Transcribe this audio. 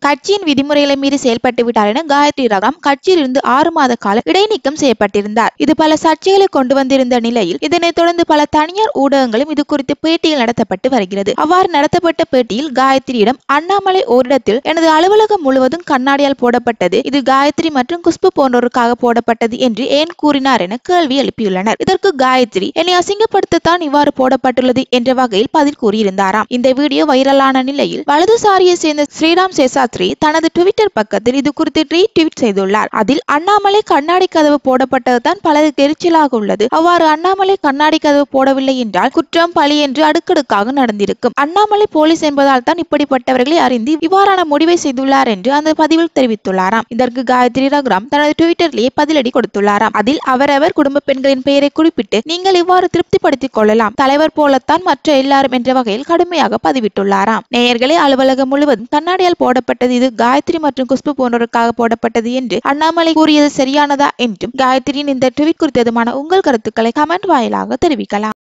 கட்சியின் விதிமுறைகளை மீறி செயல்பட்டு விட்டார் என காயத்ரி ரகுராம் கட்சியில் இருந்து 6 மாத காலம் இடைநீக்கம் செய்யப்பட்டிருந்தார். இது பல சர்ச்சைகளை கொண்டு வந்திருந்த நிலையில் இதனைத் தொடர்ந்து பல தனியார் ஊடகங்களும் இது குறித்து பேட்டிகள் நடத்தப்பட்டு வருகிறது. அவ்வாறு நடத்தப்பட்ட பேட்டியில் காயத்ரியிடம் அண்ணாமலை ஓரிடத்தில் எனது அலுவலகம் முழுவதும் கண்ணாடியால் போடப்பட்டது, இது காயத்ரி மற்றும் குஷ்பு போன்றோருக்காக போடப்பட்டது என்று ஏன் கூறினார் என கேள்வி எழுப்பியுள்ளனர். இதற்கு காயத்ரி என்னை அசிங்கப்படுத்தத்தான் இவ்வாறு போடப்பட்டுள்ளது என்ற வகையில் பதில் கூறியிருந்தாராம். இந்த வீடியோ வைரலான நிலையில் வலதுசாரியை சேர்ந்த ஸ்ரீராம் சேஷாத்ரி தனது ட்விட்டர் பக்கத்தில் இது குறித்து ரீட்வீட் செய்துள்ளார். அதில் அண்ணாமலை கண்ணாடி கதவு போடப்பட்டதுதான் பலருக்கு எரிச்சலாக உள்ளது. அவ்வாறு அண்ணாமலை கண்ணாடி கதவு போடவில்லை என்றால் குற்றம் பழி என்று அடுக்கடுக்காக நடந்திருக்கும். அண்ணாமலை போலீஸ் என்பதால் தான் இப்படிப்பட்டவர்களை அறிந்து இவ்வாறான முடிவை செய்துள்ளார் என்று அந்த பதிவில் தெரிவித்துள்ளாராம். இதற்கு காயத்ரி ரகுராம் தனது ட்விட்டரிலேயே பதிலடி கொடுத்துள்ளாராம். அதில் அவரவர் குடும்ப பெண்களின் பெயரை குறிப்பிட்டு நீங்கள் இவ்வாறு திருப்திப்படுத்திக் கொள்ளலாம், தலைவர் போலத்தான் மற்ற எல்லாரும் என்ற வகையில் கடுமையாக பதிவிட்டுள்ளாராம். நேயர்களே, அலுவலகம் முழுவதும் கண்ணாடியால் போடப்பட்டது, இது காயத்ரி மற்றும் குஷ்பு போன்றோருக்காக போடப்பட்டது என்று அண்ணாமலை கூறியது சரியானதா என்றும் காயத்ரியின் இந்த ட்வீட் குறித்ததுமான உங்கள் கருத்துக்களை கமெண்ட் வாயிலாக தெரிவிக்கலாம்.